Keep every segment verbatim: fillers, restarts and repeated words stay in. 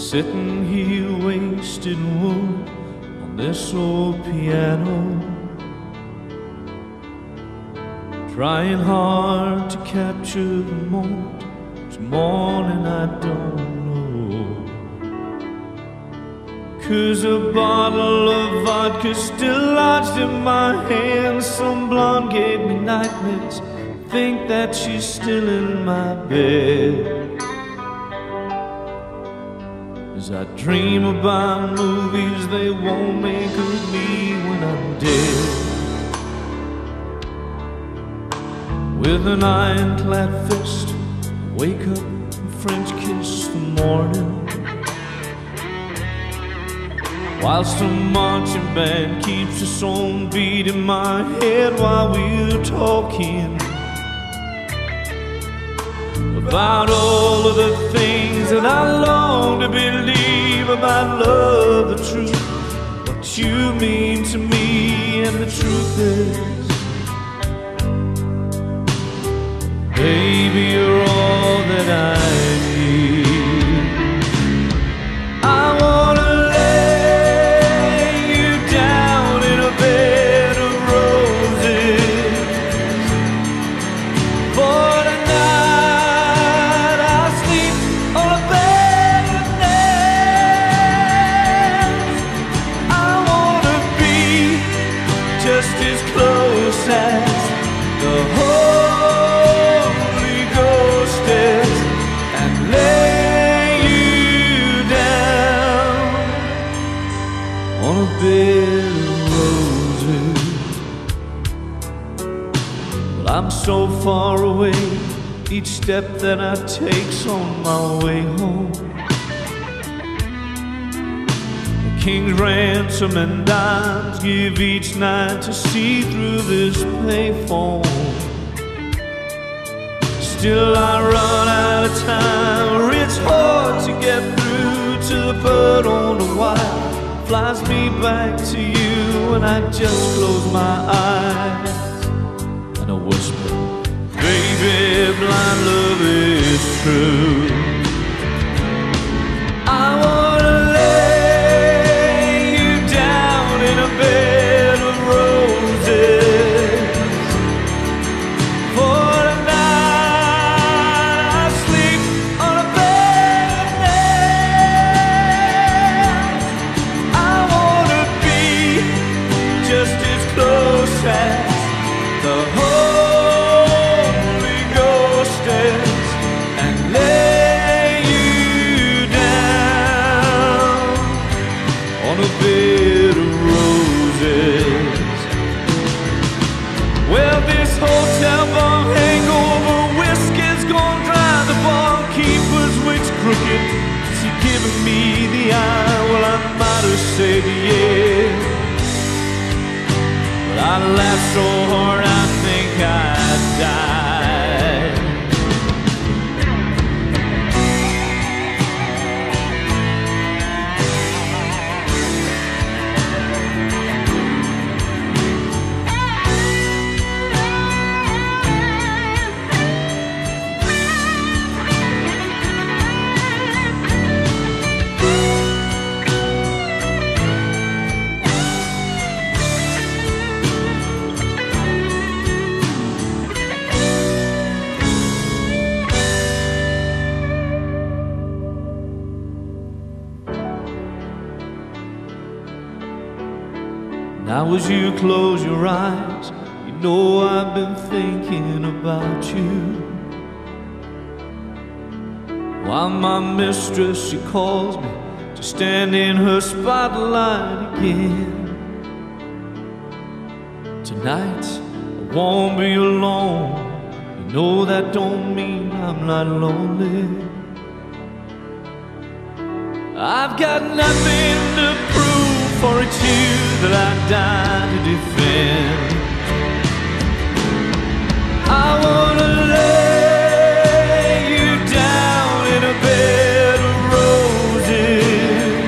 sitting here wasting wood on this old piano, trying hard to capture the moment. This morning I don't know, 'cause a bottle of vodka still lodged in my hand. Some blonde gave me nightmares, think that she's still in my bed. As I dream about movies they won't make of me when I'm dead, with an ironclad fist, wake up and French kiss the morning, while some marching band keeps its own beat in my head while we're talking about all of the things that I long to believe about love, the truth, what you mean to me. And the truth is, baby, you're all that I need. I wanna lay you down in a bed of roses for tonight. I sleep on a bed of nails. I wanna be just as close as the Holy Ghost is, and lay you down on a bed of roses. But I'm so far away, each step that I take's on my way home. The king's ransom and dimes give each night to see through this payphone. Still I run out of time, or it's hard to get through to the bird on the wire. Flies me back to you when I just close my eyes, and I whisper, baby, blind love is true. I wanna lay you down in a bed of roses for tonight. I sleep on a bed of nails. I wanna be just as close as the Holy Ghost is, and lay you down on a bed of roses. Well, this hotel bar hangover whiskey's gone dry. The barkeeper's wig's crooked, is he giving me the eye? Well, I might have said yes, but I laughed so hard I think I died. Now as you close your eyes, you know I've been thinking about you, while my mistress, she calls me to stand in her spotlight again. Tonight I won't be alone, you know that don't mean I'm not lonely. I've got nothing to prove, for it's you that I die to defend. I wanna lay you down in a bed of roses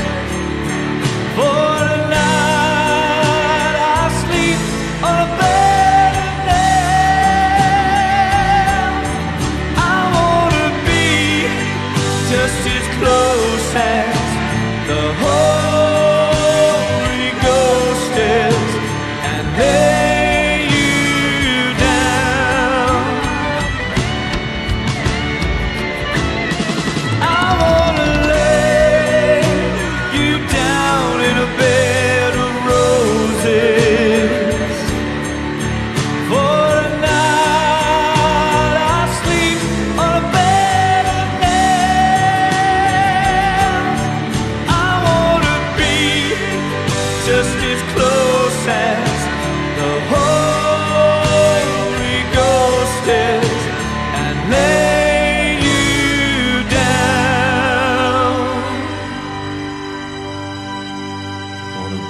for tonight. I sleep on a bed of nails. I wanna be just as close as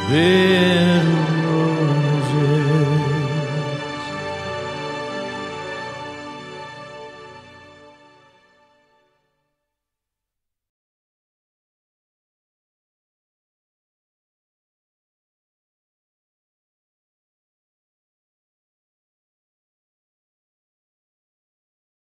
red